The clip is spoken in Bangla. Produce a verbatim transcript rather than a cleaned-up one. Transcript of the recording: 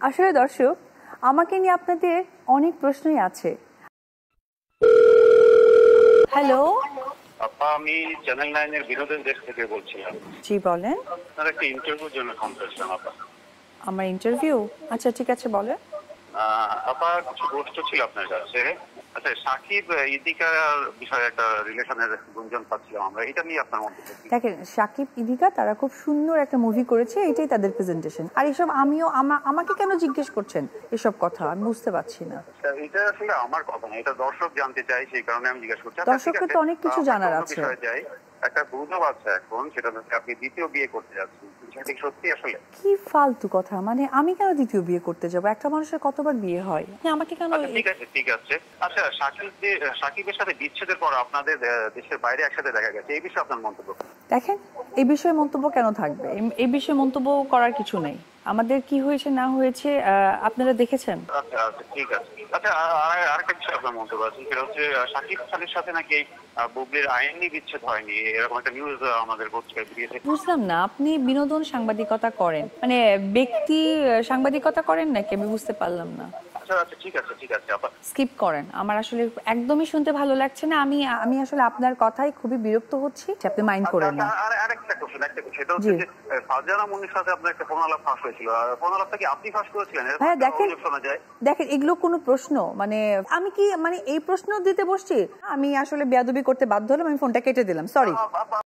আসলে দর্শক, আমাকে নিয়ে আপনাদের অনেক প্রশ্নই আছে। হ্যালো, আপা, আমি চ্যানেল নাইন এর বিনোদন ডেস্ক থেকে বলছিলাম। জি বলেন। আপনার একটা ইন্টারভিউর জন্য ফোন করেছিলাম আপা। আমার ইন্টারভিউ? আচ্ছা ঠিক আছে, বলেন। আপা, কিছু প্রশ্ন ছিল আপনার কাছে। আচ্ছা, সাকিব ইদিকার বিষয়ে একটা রিলেশনের গুঞ্জন পাচ্ছিলাম আমরা, এটা নিয়ে আপনার মন্তব্য কি? দেখেন, সাকিব ইদিকা তারা খুব সুন্দর একটা মুভি করেছে, এটাই তাদের প্রেজেন্টেশন। আর এসব আমিও আমাকে কেন জিজ্ঞেস করছেন এসব কথা, আমি বুঝতে পারছি না। এটা আসলে আমার কথা না, এটা দর্শক জানতে চাই, সেই কারণে আমি জিজ্ঞেস করছি। দর্শকের তো অনেক কিছু জানার আছে। একটা গুজব আছে এখন, সেটা হচ্ছে আপনি দ্বিতীয় বিয়ে করতে যাচ্ছেন, সেটা সত্যি? আসলে কি ফালতু কথা, মানে আমি কেন দ্বিতীয় বিয়ে করতে যাব? একটা মানুষের কতবার বিয়ে হয়, আমাকে কেন? ঠিক আছে ঠিক আছে আচ্ছা, সাকিবদের সাকিবের সাথে বিচ্ছেদের পর আপনাদের দেশের বাইরে একসাথে দেখা গেছে, এই বিষয়ে আপনার মন্তব্য? দেখেন, এই বিষয়ে মন্তব্য কেন থাকবে? এই বিষয়ে মন্তব্য করার কিছু নেই। আমাদের কি হয়েছে না হয়েছে আপনারা দেখেছেন। আচ্ছা আচ্ছা ঠিক আছে। আচ্ছা, আরেকটা বিষয় আপনার মন্তব্য আছে, সেটা হচ্ছে সাকিব খানের সাথে নাকি বুবলির আইনি বিচ্ছেদ হয়নি, এরকম একটা নিউজ আমাদের পত্রিকায় বেরিয়েছে। বুঝলাম না, আপনি বিনোদন সাংবাদিকতা করেন, মানে ব্যক্তি সাংবাদিকতা করেন নাকি, আমি বুঝতে পারলাম না। আচ্ছা আচ্ছা ঠিক আছে ঠিক আছে আপা, স্কিপ করেন, আমার আসলে একদমই শুনতে ভালো লাগছে না। আমি আমি আসলে আপনার কথাই খুবই বিরক্ত হচ্ছি, আপনি মাইন্ড করেন না। আর আরেকটা কোশ্চেন একটা কোশ্চেন সেটা হচ্ছে যে ফারজানা মুন্নির সাথে আপনার একটা ফোন আলাপ ফাঁস হয়েছিল, ফোন আলাপটা কি আপনি ফাঁস করেছিলেন? হ্যাঁ, দেখেন দেখেন এগুলো কোনো প্রশ্ন? মানে আমি কি মানে এই প্রশ্ন দিতে বসছি? আমি আসলে বেয়াদবি করতে বাধ্য হলাম, আমি ফোনটা কেটে দিলাম, সরি।